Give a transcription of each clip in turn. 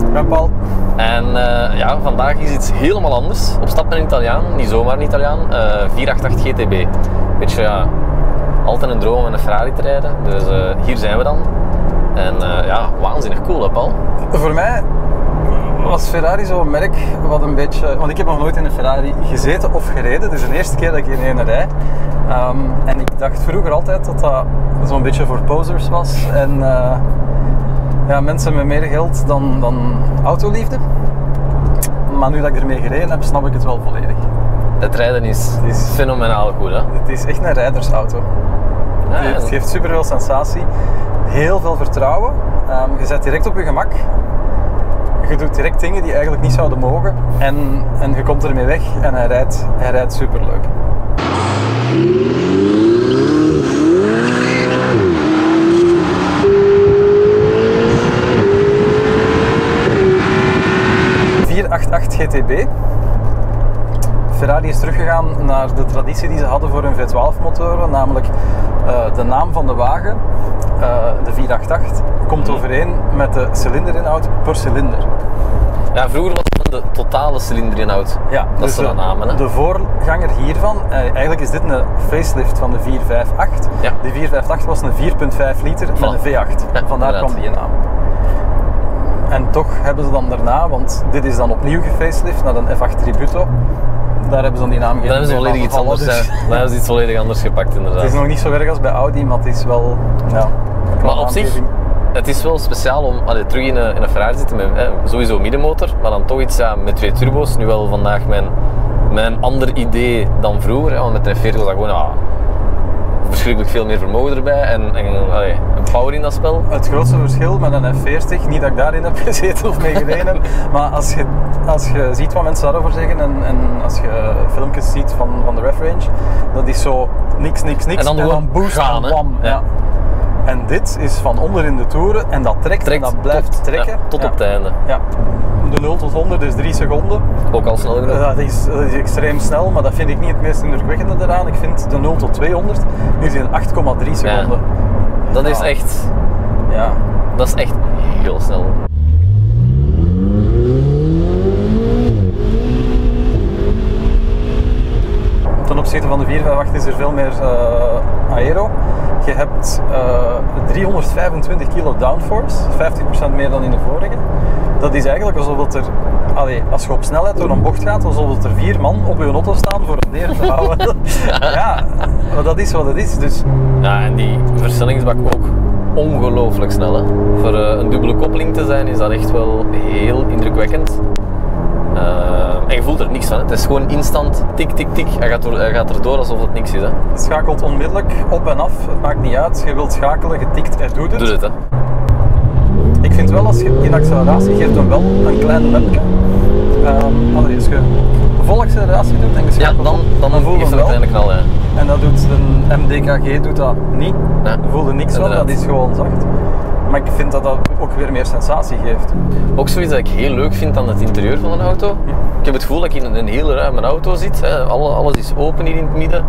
Ja, Paul. En ja, vandaag is iets helemaal anders. Op stap met een Italiaan, niet zomaar een Italiaan. 488 GTB. Beetje ja, altijd een droom om met een Ferrari te rijden. Dus hier zijn we dan. En ja, waanzinnig cool hè Paul? Voor mij was Ferrari zo'n merk wat een beetje... Want ik heb nog nooit in een Ferrari gezeten of gereden. Het is de eerste keer dat ik in een rij. En ik dacht vroeger altijd dat dat zo'n beetje voor posers was. En ja, mensen met meer geld dan autoliefde. Maar nu dat ik ermee gereden heb, snap ik het wel volledig. Het rijden is fenomenaal goed hè? Het is echt een rijdersauto. Ja, Het geeft super veel sensatie. Heel veel vertrouwen. Je zet direct op je gemak. Je doet direct dingen die eigenlijk niet zouden mogen. En je komt ermee weg en hij rijdt super leuk. GTB. Ferrari is teruggegaan naar de traditie die ze hadden voor hun V12 motoren, namelijk de naam van de wagen, de 488, komt overeen met de cilinderinhoud per cilinder. Ja, vroeger was het de totale cilinderinhoud. Ja, dat dus is de naam. Hè? De voorganger hiervan, eigenlijk is dit een facelift van de 458. Ja. De 458 was een 4,5 liter met een V8. Ja, vandaar kwam die naam. En toch hebben ze dan daarna, want dit is dan opnieuw gefacelift naar een F8 Tributo. Daar hebben ze dan die naam gegeven. Dan hebben ze volledig iets anders, dus. dan hebben ze iets volledig anders gepakt inderdaad. Het is nog niet zo erg als bij Audi, maar het is wel... Ja, maar op zich, het is wel speciaal om terug in een Ferrari te zitten met sowieso middenmotor, maar dan toch iets met 2 turbo's. Nu wel vandaag mijn ander idee dan vroeger, want met een F40 was dat gewoon verschrikkelijk veel meer vermogen erbij en een power in dat spel. Het grootste verschil met een F40, niet dat ik daarin heb gezeten of mee gereden heb, maar als je ziet wat mensen daarover zeggen en als je filmpjes ziet van de ref range, dat is zo niks en dan boost gaan, en bam. Ja. En dit is van onder in de toeren en dat trekt en dat blijft trekken. Ja, tot op het einde. Ja. De 0 tot 100 is 3 seconden. Ook al snel genoeg. Dat is extreem snel, maar dat vind ik niet het meest indrukwekkende eraan. Ik vind de 0 tot 200 is in 8,3 seconden. Ja. Dat is echt... Ja. Dat is echt heel snel. Ten opzichte van de 458 is er veel meer aero. Je hebt 325 kilo downforce, 50% meer dan in de vorige. Dat is eigenlijk alsof het er, als je op snelheid door een bocht gaat, alsof het er 4 man op je auto staan voor een neer te houden. Ja, maar dat is wat het is. Dus. Ja, en die versnellingsbak ook ongelooflijk snel. Hè. Voor een dubbele koppeling te zijn is dat echt wel heel indrukwekkend. En je voelt er niks van. Het is gewoon instant, tik, tik, tik. Hij gaat erdoor alsof het niks is. Hè. Het schakelt onmiddellijk op en af. Het maakt niet uit. Je wilt schakelen, je tikt, hij doet het. Doe het, hè. Ik vind wel, als je in acceleratie geeft hem wel een klein lemke. Als je vol acceleratie doet en je schakelt dan voel je heeft hem een wel. kleine knal, ja. En dat doet een MDKG doet dat niet. Ja, Je voelt er niks van, inderdaad. dat is gewoon zacht. Maar ik vind dat dat ook weer meer sensatie geeft. Ook zoiets dat ik heel leuk vind aan het interieur van een auto. Ik heb het gevoel dat ik in een hele ruime auto zit. Hè. Alles is open hier in het midden.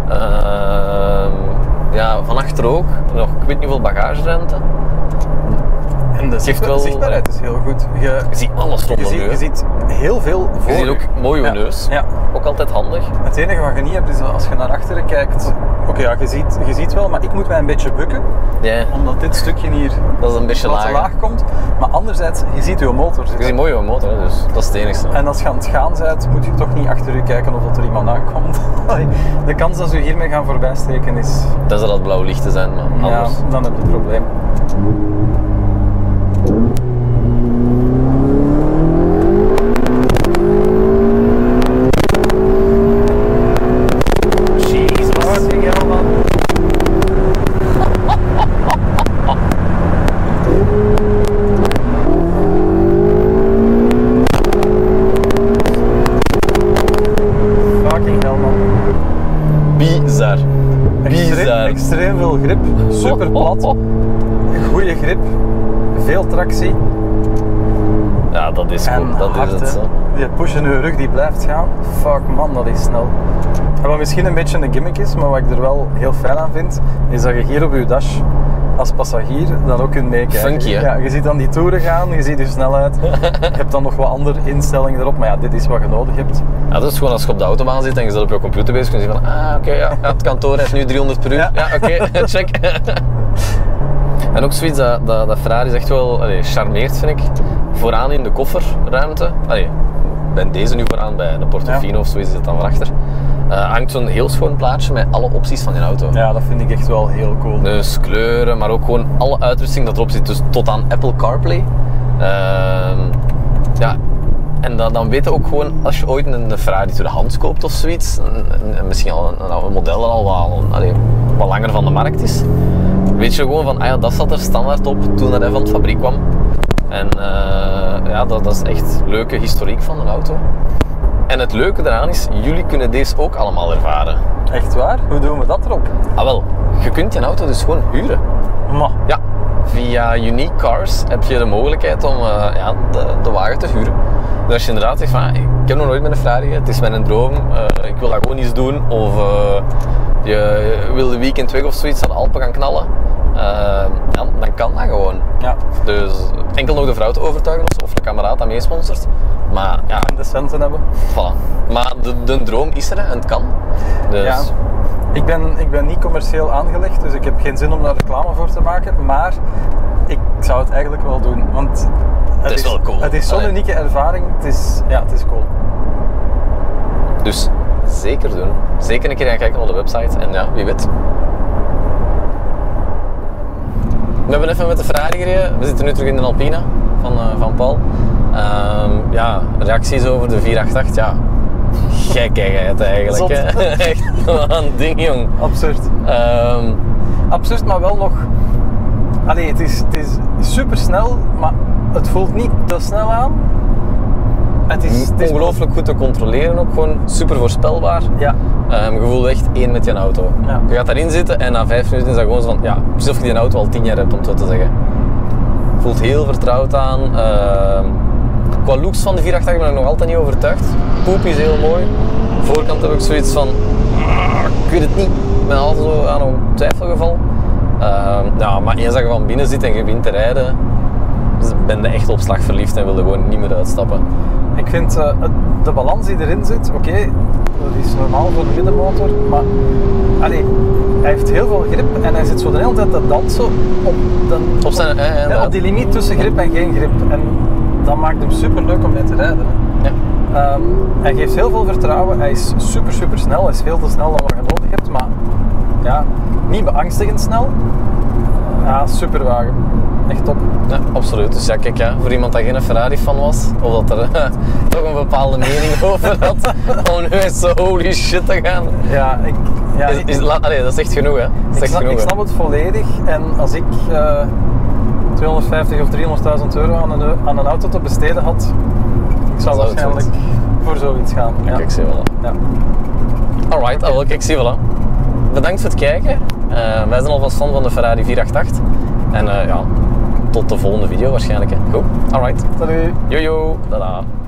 Ja, van achter ook. Nog, ik weet niet hoeveel bagageruimte. En de zichtbaarheid is heel goed. Je ziet alles rondom je ziet heel veel voor. Je ziet ook mooi je neus. Ja. Ook altijd handig. Het enige wat je niet hebt is als je naar achteren kijkt. Oké, ja, je ziet wel, maar ik moet mij een beetje bukken. Ja. Omdat dit stukje hier dat is een beetje wat te laag komt. Maar anderzijds, je ziet je motor zitten. Je ziet mooi je motor, dus dat is het enigste. En als je aan het gaan bent, moet je toch niet achter je kijken of er iemand aankomt. De kans dat ze hiermee gaan voorbijsteken is... Dat zal dat blauw licht te zijn, maar anders... Ja, dan heb je het probleem. Bizar. Extreem veel grip, super plat, goede grip, veel tractie. Ja, dat is goed, dat hard, is het zo. Die push in je rug die blijft gaan, fuck man, dat is snel. En wat misschien een beetje een gimmick is, maar wat ik er wel heel fijn aan vind, is dat je hier op je dash als passagier dan ook kunt meekijken. Funky, hè? Ja, je ziet dan die toeren gaan, je ziet je snelheid. Je hebt dan nog wat andere instellingen erop, maar ja, dit is wat je nodig hebt. Ja, dat is gewoon als je op de autobaan zit en je zit op je computer bezig, kun je zeggen van, oké, ja, het kantoor heeft nu 300 per uur. Ja, oké, check. En ook zoiets dat Ferrari echt wel charmeert, vind ik. Vooraan in de kofferruimte. Bij deze nu vooraan, bij de Portofino of zoiets is het dan van achter. Hangt zo'n heel schoon plaatje met alle opties van je auto. Ja, dat vind ik echt wel heel cool. Dus kleuren, maar ook gewoon alle uitrusting dat erop zit. Dus tot aan Apple CarPlay. Ja, en dan weet je ook gewoon, als je ooit een Ferrari tweedehands koopt of zoiets, en misschien al een model dat al wat langer van de markt is, weet je gewoon van, ja, dat zat er standaard op toen dat hij van de fabriek kwam. En ja, dat is echt leuke historiek van een auto. En het leuke daaraan is, jullie kunnen deze ook allemaal ervaren. Echt waar? Hoe doen we dat erop? Ah wel, je kunt je auto dus gewoon huren. Ma. Ja, via Unique Cars heb je de mogelijkheid om ja, de wagen te huren. Dus als je inderdaad zegt van, ik heb nog nooit met een Ferrari, het is mijn droom, ik wil dat gewoon iets doen. Of je wil de weekend weg of zoiets aan de Alpen gaan knallen. Ja, dan kan dat gewoon. Ja. Dus enkel nog de vrouw te overtuigen of een kameraad dat meesponsort. Maar ja, De centen hebben. voilà. Maar de droom is er en het kan. Dus Ja. Ik ben niet commercieel aangelegd, dus ik heb geen zin om daar reclame voor te maken. Maar ik zou het eigenlijk wel doen. Want het is wel cool. Het is zo'n unieke ervaring. Het is cool. Dus zeker doen. Zeker een keer gaan kijken op de website. En ja, wie weet. We hebben even met de Ferrari gereden. We zitten nu terug in de Alpina van Paul. Ja, reacties over de 488. Ja, gekkigheid eigenlijk. Hè? Echt een ding, jong. Absurd. Absurd, maar wel nog... Allee, het is super snel, maar het voelt niet te snel aan. Het is ongelooflijk goed te controleren ook. Gewoon super voorspelbaar. Ja. Je voelt echt één met je auto. Ja. Je gaat daarin zitten en na 5 minuten is dat gewoon zo van... Ja, precies of je die auto al 10 jaar hebt, om het zo te zeggen. Voelt heel vertrouwd aan. Qua looks van de 488 ben ik nog altijd niet overtuigd. Poep is heel mooi. Voorkant heb ik zoiets van... Ik weet het niet. Ik ben altijd zo aan een twijfelgeval. Ja, maar eens dat je van binnen zit en je begint te rijden, ben je echt op slag verliefd en wil je gewoon niet meer uitstappen. Ik vind de balans die erin zit, oké, dat is normaal voor de middenmotor, maar allee, hij heeft heel veel grip en hij zit zo de hele tijd te dansen op die limiet tussen grip en geen grip. En dat maakt hem super leuk om mee te rijden. Ja. Hij geeft heel veel vertrouwen, hij is super snel, hij is veel te snel dan wat je nodig hebt, maar ja, niet beangstigend snel. Ja, super wagen. Echt top. Ja, absoluut. Dus ja, kijk, ja, voor iemand dat geen Ferrari-fan was, of dat er toch een bepaalde mening over had, om nu eens zo holy shit te gaan. Ja, dat is echt genoeg, hè? Ik snap het volledig. En als ik 250 of 300.000 euro aan een auto te besteden had, ik zou waarschijnlijk voor zoiets gaan. Ja. Kijk, zie wel. Ja. Alright, kijk, zie wel. Bedankt voor het kijken. Wij zijn alvast fan van de Ferrari 488. En ja, tot de volgende video waarschijnlijk. Hè. Goed, alright. Salut. Jojo, tada.